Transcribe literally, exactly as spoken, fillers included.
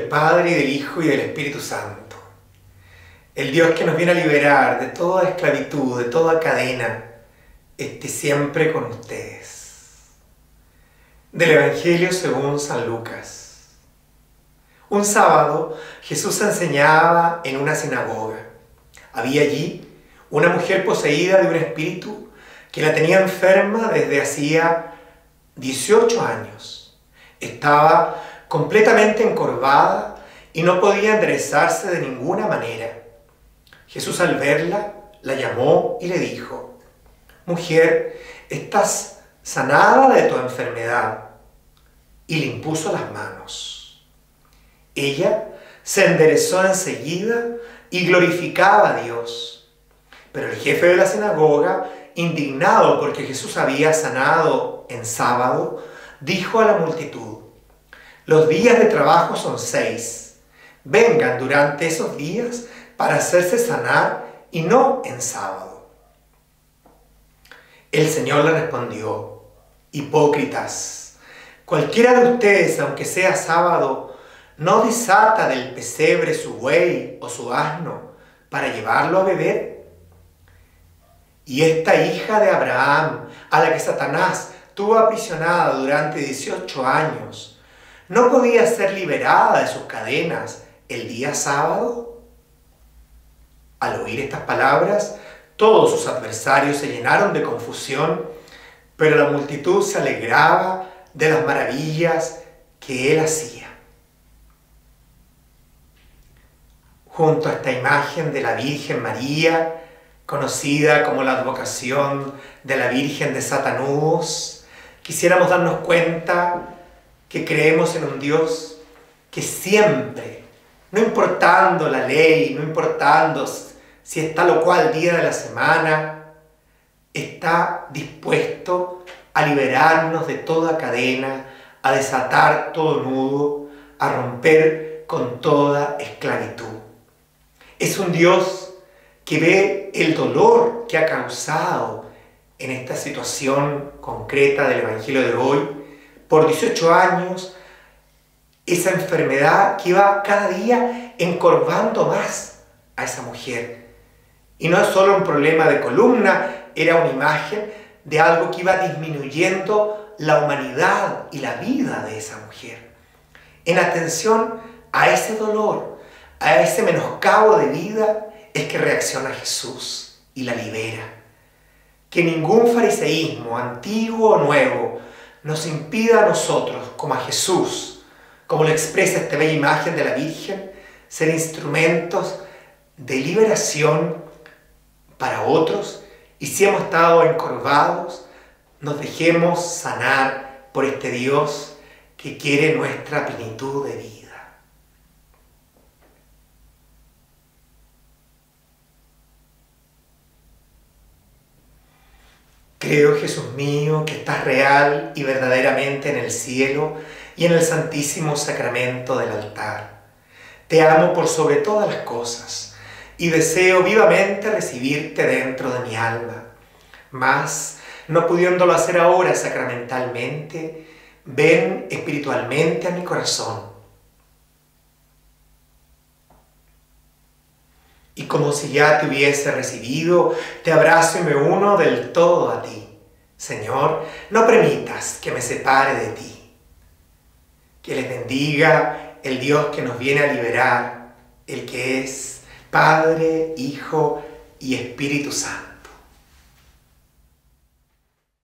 Padre, y del Hijo, y del Espíritu Santo. El Dios que nos viene a liberar de toda esclavitud, de toda cadena, esté siempre con ustedes. Del Evangelio según San Lucas. Un sábado, Jesús enseñaba en una sinagoga. Había allí una mujer poseída de un espíritu que la tenía enferma desde hacía dieciocho años. Estaba completamente encorvada y no podía enderezarse de ninguna manera. Jesús, al verla, la llamó y le dijo: «Mujer, estás sanada de tu enfermedad», y le impuso las manos. Ella se enderezó enseguida y glorificaba a Dios. Pero el jefe de la sinagoga, indignado porque Jesús había sanado en sábado, dijo a la multitud: «Los días de trabajo son seis. Vengan durante esos días para hacerse sanar y no en sábado». El Señor le respondió: «Hipócritas, cualquiera de ustedes, aunque sea sábado, no desata del pesebre su buey o su asno para llevarlo a beber. Y esta hija de Abraham, a la que Satanás tuvo aprisionada durante dieciocho años, ¿no podía ser liberada de sus cadenas el día sábado?». Al oír estas palabras, todos sus adversarios se llenaron de confusión, pero la multitud se alegraba de las maravillas que él hacía. Junto a esta imagen de la Virgen María, conocida como la advocación de la Virgen de Satanudos, quisiéramos darnos cuenta que creemos en un Dios que siempre, no importando la ley, no importando si es tal o cual día de la semana, está dispuesto a liberarnos de toda cadena, a desatar todo nudo, a romper con toda esclavitud. Es un Dios que ve el dolor que ha causado en esta situación concreta del Evangelio de hoy, por dieciocho años, esa enfermedad que iba cada día encorvando más a esa mujer. Y no es solo un problema de columna, era una imagen de algo que iba disminuyendo la humanidad y la vida de esa mujer. En atención a ese dolor, a ese menoscabo de vida, es que reacciona Jesús y la libera. Que ningún fariseísmo, antiguo o nuevo, nos impida a nosotros, como a Jesús, como lo expresa esta bella imagen de la Virgen, ser instrumentos de liberación para otros, y si hemos estado encorvados, nos dejemos sanar por este Dios que quiere nuestra plenitud de vida. Creo, Jesús mío, que estás real y verdaderamente en el cielo y en el santísimo sacramento del altar. Te amo por sobre todas las cosas y deseo vivamente recibirte dentro de mi alma. Mas, no pudiéndolo hacer ahora sacramentalmente, ven espiritualmente a mi corazón. Y como si ya te hubiese recibido, te abrazo y me uno del todo a ti. Señor, no permitas que me separe de ti. Que les bendiga el Dios que nos viene a liberar, el que es Padre, Hijo y Espíritu Santo.